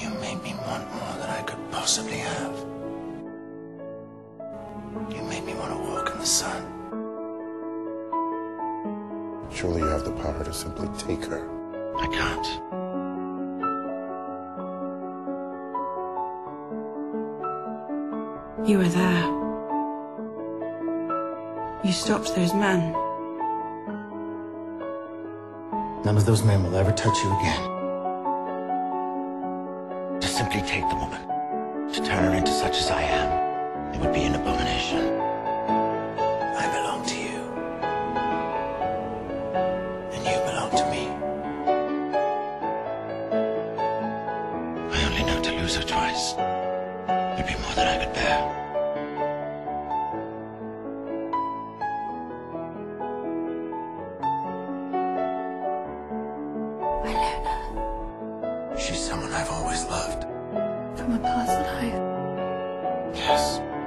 You made me want more than I could possibly have. You made me want to walk in the sun. Surely you have the power to simply take her. I can't. You were there. You stopped those men. None of those men will ever touch you again. To simply take the woman, to turn her into such as I am, it would be an abomination. I belong to you. And you belong to me. I only know to lose her twice would be more than I could bear. She's someone I've always loved. From a past life. Yes.